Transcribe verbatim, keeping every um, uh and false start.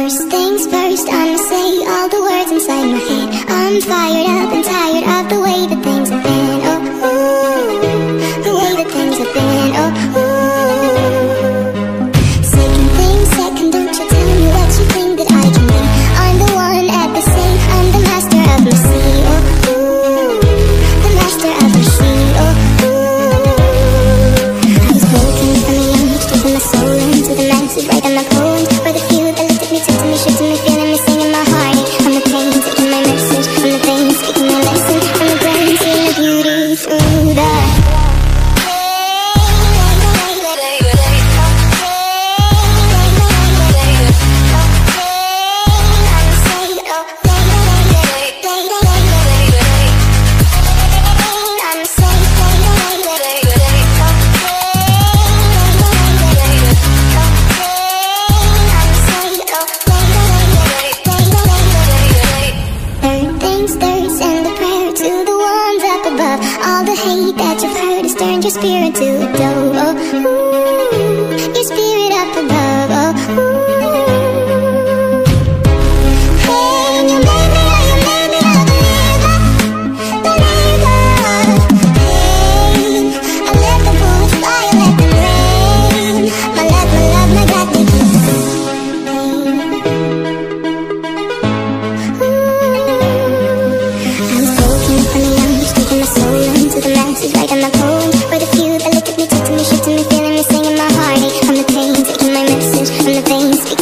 First things first, I'ma say all the words inside my head. I'm fired up and tired of the way that things have been. Oh, ooh, the way that things have been. Oh, ooh. Second thing, second, don't you tell me what you think that I can be. I'm the one at the same, I'm the master of my sea. Oh, ooh, the master of my sea. Oh, ooh. I was broken from a young age, giving my soul into the masses, writing my poems for the few that looked at me, took to me, shook to me, feeling me, singing my heartache. I'm the pain, taking my message from the vein, speaking my lesson from the brain, seeing the beauty through the all the hate that you've heard has turned your spirit to a dove. Oh, ooh, your spirit up above. Oh, ooh. Hey, you made me, oh, you made me a believer, believer. Hey, I let the bullets fly, I let them rain. My love, my love, my God, they keep writing my poems for the few that look at me, talk to me, shook to me, feeling me, singing my heartache. I'm the pain, taking my message from the veins, speaking